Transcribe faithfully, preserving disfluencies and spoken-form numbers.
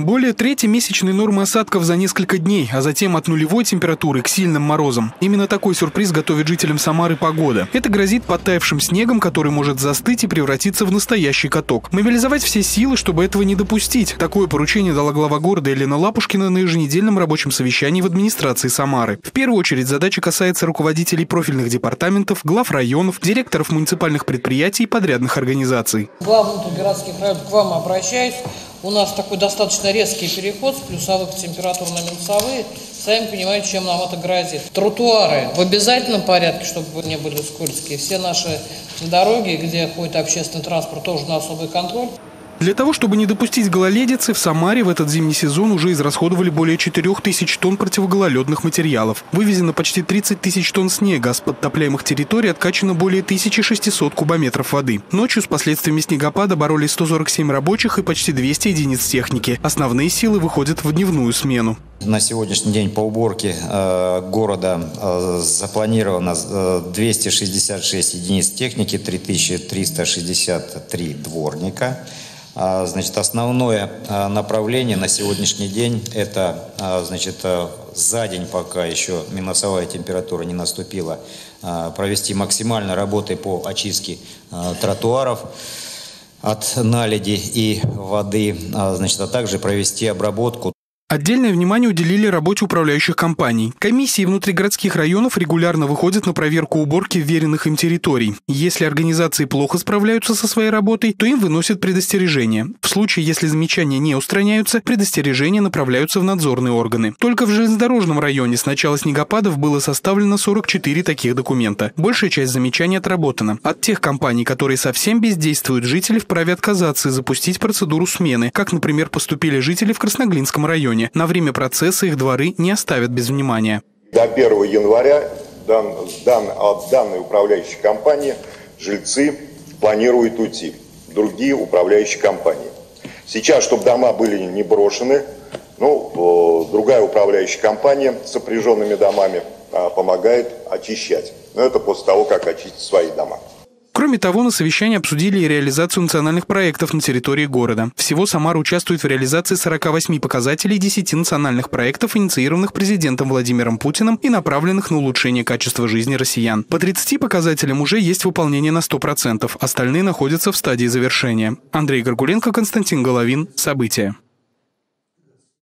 Более трети месячной нормы осадков за несколько дней, а затем от нулевой температуры к сильным морозам. Именно такой сюрприз готовит жителям Самары погода. Это грозит подтаявшим снегом, который может застыть и превратиться в настоящий каток. Мобилизовать все силы, чтобы этого не допустить. Такое поручение дала глава города Елена Лапушкина на еженедельном рабочем совещании в администрации Самары. В первую очередь задача касается руководителей профильных департаментов, глав районов, директоров муниципальных предприятий и подрядных организаций. Глава внутригородских районов, к вам обращаюсь. У нас такой достаточно резкий переход с плюсовых температур на минусовые. Сами понимаете, чем нам это грозит. Тротуары в обязательном порядке, чтобы не были скользкие. Все наши дороги, где ходит общественный транспорт, тоже на особый контроль. Для того, чтобы не допустить гололедицы, в Самаре в этот зимний сезон уже израсходовали более четырёх тысяч тонн противогололедных материалов. Вывезено почти тридцать тысяч тонн снега, а с подтопляемых территорий откачано более тысячи шестисот кубометров воды. Ночью с последствиями снегопада боролись сто сорок семь рабочих и почти двести единиц техники. Основные силы выходят в дневную смену. На сегодняшний день по уборке э, города э, запланировано э, двести шестьдесят шесть единиц техники, три тысячи триста шестьдесят три дворника. Значит, основное направление на сегодняшний день – это, значит, за день, пока еще минусовая температура не наступила, провести максимально работы по очистке тротуаров от наледи и воды, значит, а также провести обработку. Отдельное внимание уделили работе управляющих компаний. Комиссии внутригородских районов регулярно выходят на проверку уборки вверенных им территорий. Если организации плохо справляются со своей работой, то им выносят предостережение. В случае, если замечания не устраняются, предостережения направляются в надзорные органы. Только в железнодорожном районе с начала снегопадов было составлено сорок четыре таких документа. Большая часть замечаний отработана. От тех компаний, которые совсем бездействуют, жители вправе отказаться и запустить процедуру смены, как, например, поступили жители в Красноглинском районе. На время процесса их дворы не оставят без внимания. До первого января дан, дан, от данной управляющей компании жильцы планируют уйти в другие управляющие компании. Сейчас, чтобы дома были не брошены, ну, другая управляющая компания с сопряженными домами помогает очищать. Но это после того, как очистить свои дома. Кроме того, на совещании обсудили и реализацию национальных проектов на территории города. Всего Самара участвует в реализации сорока восьми показателей десяти национальных проектов, инициированных президентом Владимиром Путиным и направленных на улучшение качества жизни россиян. По тридцати показателям уже есть выполнение на сто процентов, остальные находятся в стадии завершения. Андрей Горгуленко, Константин Головин. События.